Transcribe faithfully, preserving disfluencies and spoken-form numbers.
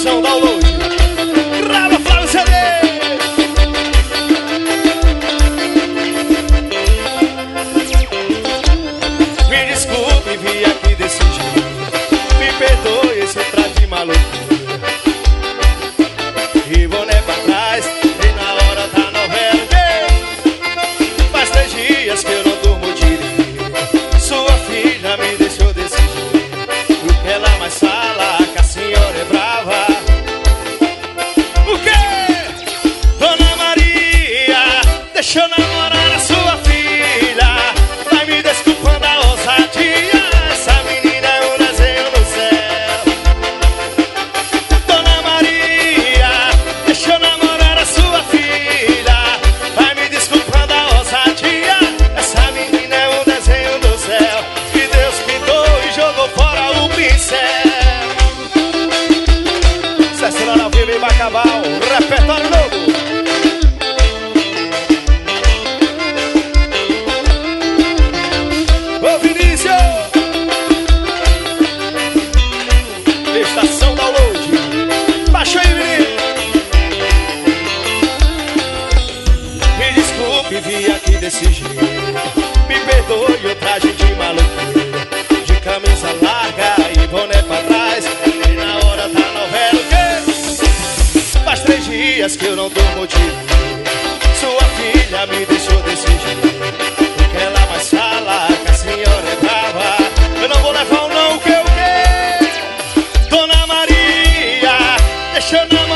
estação download. Grava, Flávio C D. Me desculpe, vim aqui desse jeito. Me perdoe esse traje de maluco. E boné pra trás, e na hora da novela. Faz três dias que eu não durmo direito. Sua filha me deixou desse jeito. O que ela mais fala, que a senhora é brava. O quê? Dona Maria, deixa eu namorar a sua filha. Vai me desculpando a ousadia. Essa menina é um desenho do céu. Dona Maria, deixa eu namorar a sua filha. Vai me desculpando a ousadia. Essa menina é um desenho do céu que Deus pintou e jogou fora o pincel. Sessão ao vivo em Bacabal, repertório novo. Ô Vinícius, estação download. Baixa aí, menino. Me desculpe, vim aqui desse jeito. Me perdoe o traje de maluqueiro, de camisa larga e boné pra trás. E na hora da novela, o quê? Faz três dias que eu não durmo direito. Sua filha me deixou desse jeito. O que ela mais fala, que a senhora é brava. Eu não vou levar um não, o que o quê? Dona Maria, deixa eu não